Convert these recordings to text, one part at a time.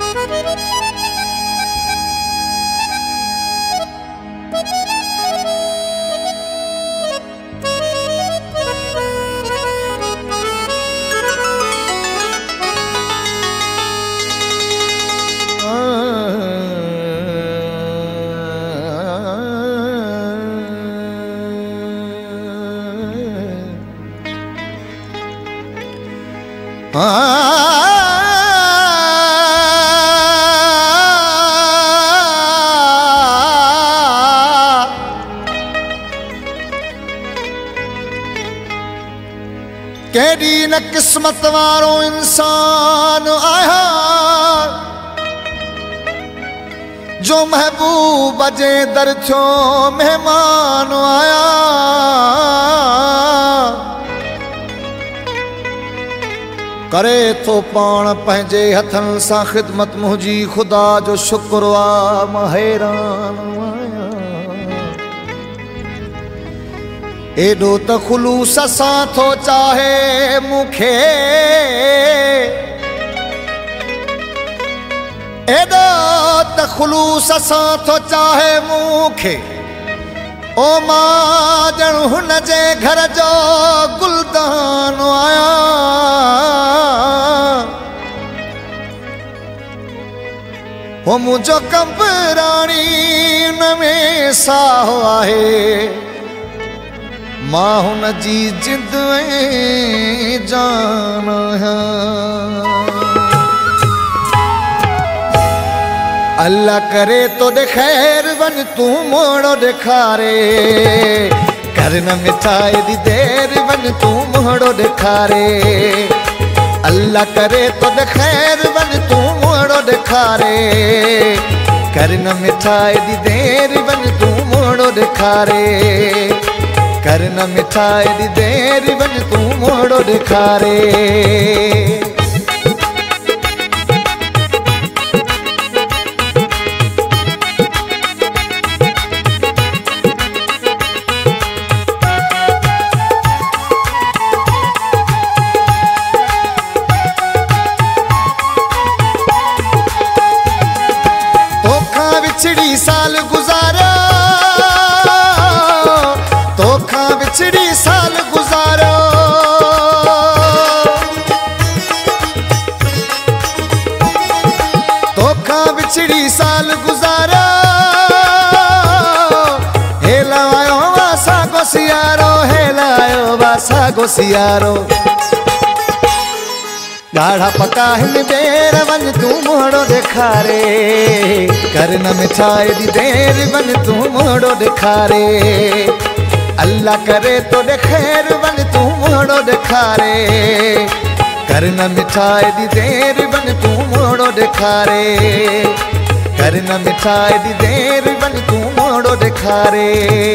केड़ी न किस्मत वारो इंसान आया जो महबूब जे दर थो मेहमान आया। करे तो पाण पंहिंजे हथन सा खिदमत मुझी खुदा जो शुक्र आ मां हैरान आया। एडो त खुलूस सां थो चाहे मूंखे, एडो त खुलूस सां थो चाहे मूंखे, ओ मां ॼण हुन जे घर जो गुलदान आया। हो मुझो कंबराणी में साहो आहे, मां हुन जी जिद जान आहियां। अल्लाह करे तो दे खैर वन तू मोड़ो दिखारे, कर न मिठाई दी देर वन तू मोड़ो दिखारे। अल्लाह करे तो दे खैर वन तू मोड़ो दिखारे, कर न मिठाई दी देर वन तू मोड़ो दिखारे। कर न मिठाई दी देर वन तू मोड़ो दिखारे। बिछड़ी साल गुजारा, तोखा बिछड़ी साल गुजारा, तोखा बिछड़ी साल गुजारा। हेलायो वासा गोसियारो, हेलायो वासा गोसियारो। गाढ़ा पका हिन बेर वन तू मोड़ो दिखारे, कर न मिठाई दी देर वन तू मोड़ो दिखारे। अल्लाह करे तो दे खैर वन तू मोड़ो दिखारे, कर न मिठाई दी देर वन तू मोड़ो दिखारे। कर न मिठाई दी देर वन तू मोड़ो दिखारे।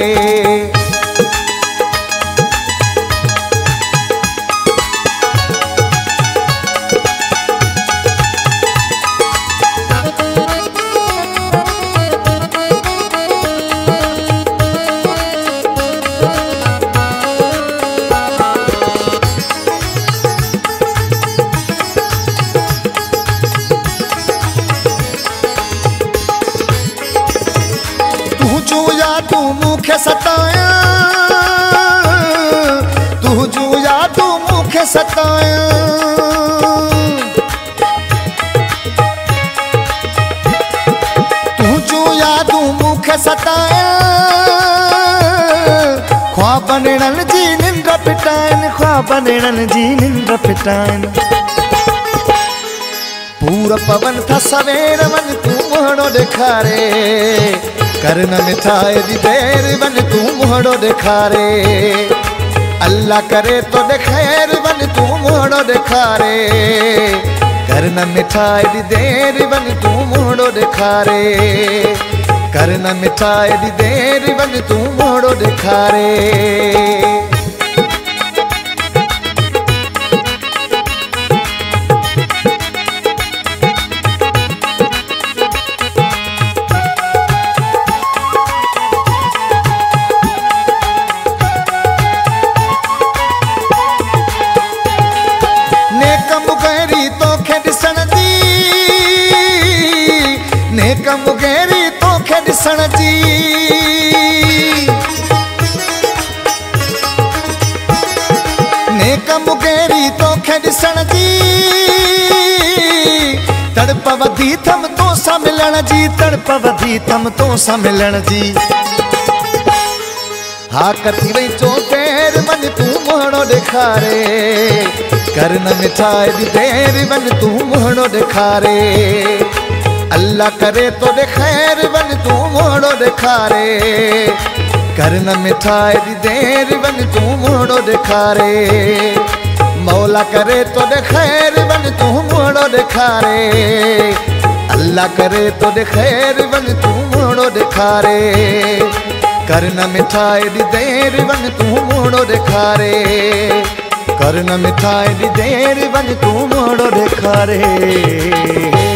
तू मुखे सताया, तू जूया तू मुखे सताया। तू जूया तू मुखे सताया। ख्वाब निड़न जी निंद पिटाइन, ख्वाब निड़न जी निंद पिटाइन। पूरा पवन था सवेर वन तू मोड़ो दिखारे, कर न मिठाई दी देर वन तू मोड़ो दिखारे। अल्लाह करे तो दे खैर वन तू मोड़ो दिखारे, कर न मिठाई दी देर वन तू मोड़ो दिखारे। कर न मिठाई दी देर वन तू मोड़ो दिखारे। नेक मुगहरी तोखे ॾिसण दी, ॾिसण जी नेक मुगेरी तोखे ॾिसण जी तड़प वधी थम तो सां मिलण जी तड़प वधी थम तो सां मिलण जी हा कथी वई चो देर वन तू मोहड़ो ॾेखारे कर न मिठाई दी देर वन तू मोहड़ो ॾेखारे अल्लाह करे तो दे खैर वन तू मोहड़ो ॾेखारे कर न मिठाई दी देर वन तू मोहड़ो ॾेखारे मौला करे तो दे खैर वन तू मोहड़ो ॾेखारे अल्लाह करे तो दे खैर वन तू मोहड़ो ॾेखारे कर न मिठाई दी देर वन तू मोहड़ो ॾेखारे कर न मिठाई दी देर वन तू मोहड़ो ॾेखारे।